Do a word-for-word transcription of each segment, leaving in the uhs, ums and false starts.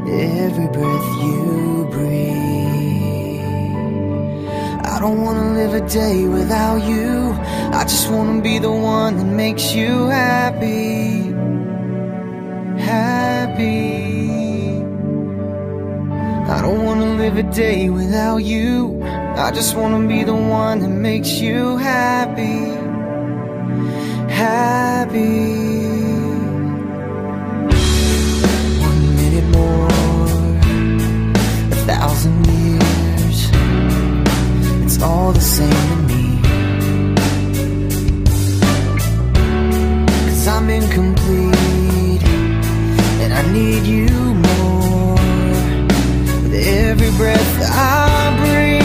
every breath you breathe. I don't wanna live a day without you. I just wanna be the one that makes you happy. Happy. I don't wanna live a day without you. I just wanna be the one that makes you happy. Happy. One minute more, a thousand years, it's all the same to me. 'Cause I'm incomplete and I need you more with every breath I breathe.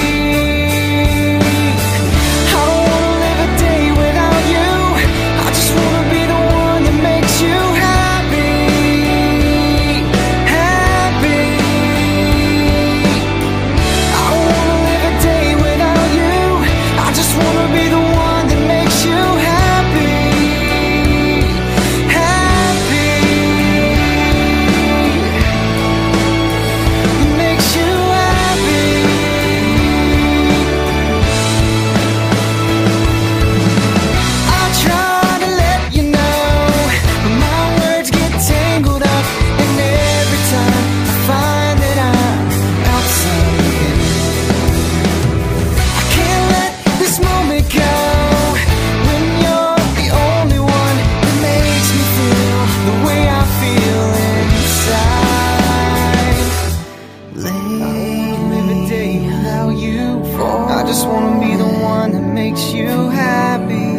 I just wanna be the one that makes you happy.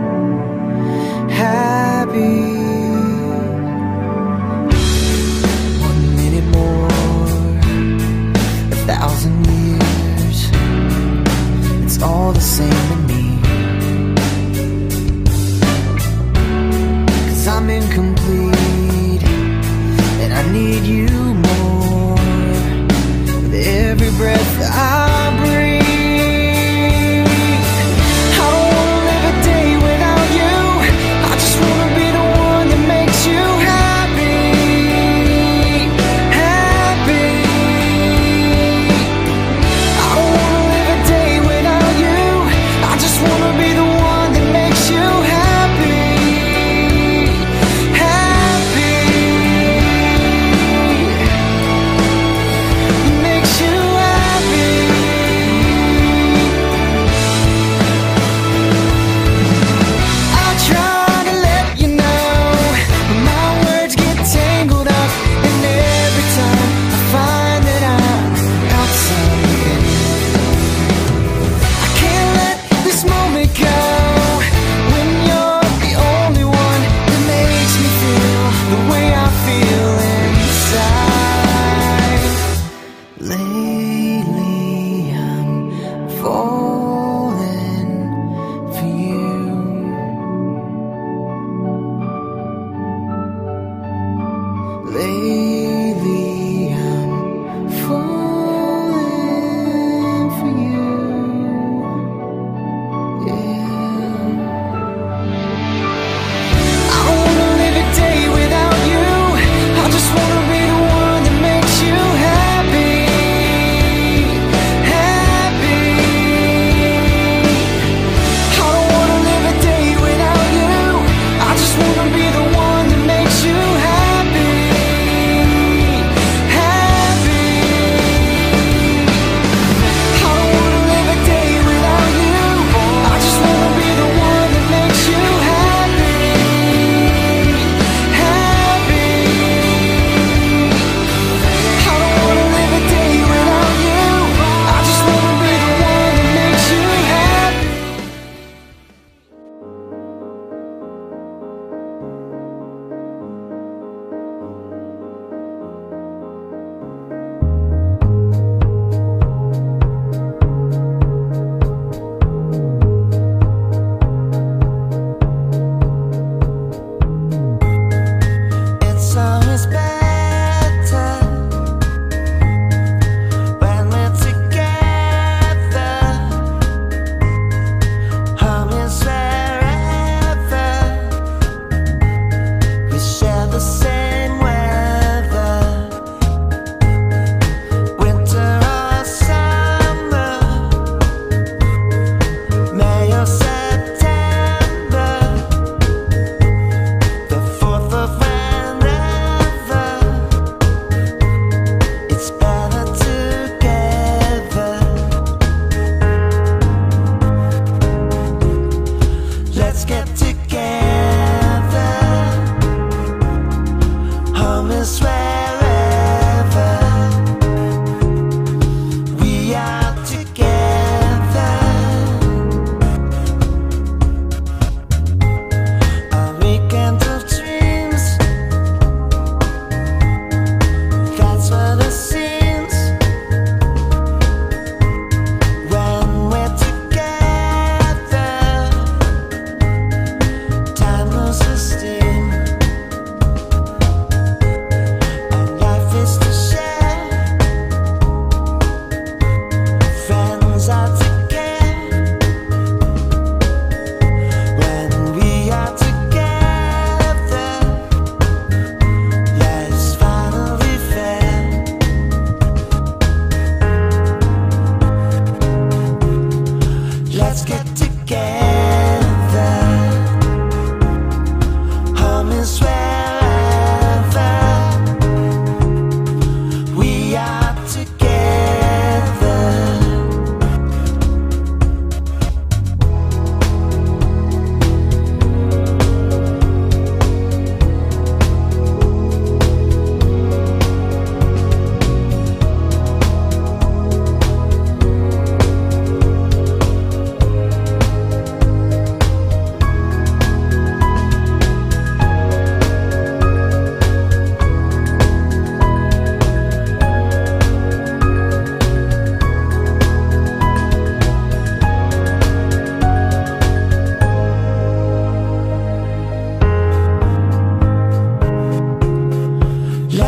Happy. One minute more, a thousand years, it's all the same to me. 'Cause I'm incomplete and I need you more with every breath I breathe.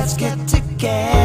let's get together.